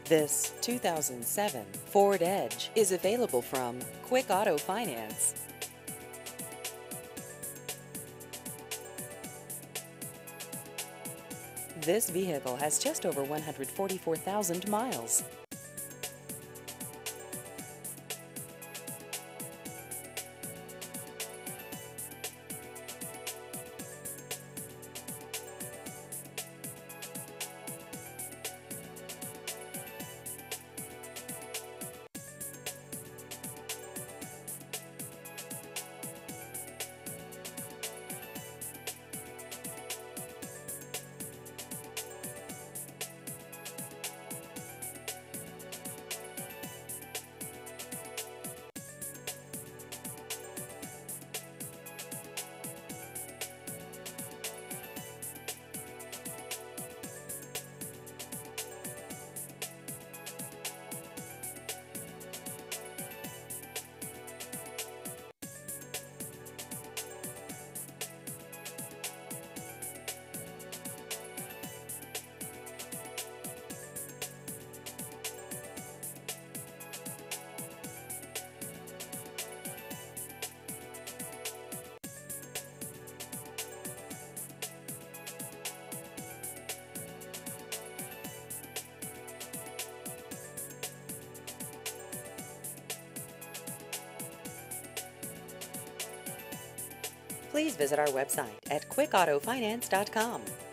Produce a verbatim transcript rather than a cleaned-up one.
This two thousand seven Ford Edge is available from Quick Auto Finance. This vehicle has just over one hundred forty-four thousand miles. Please visit our website at quick auto finance dot com.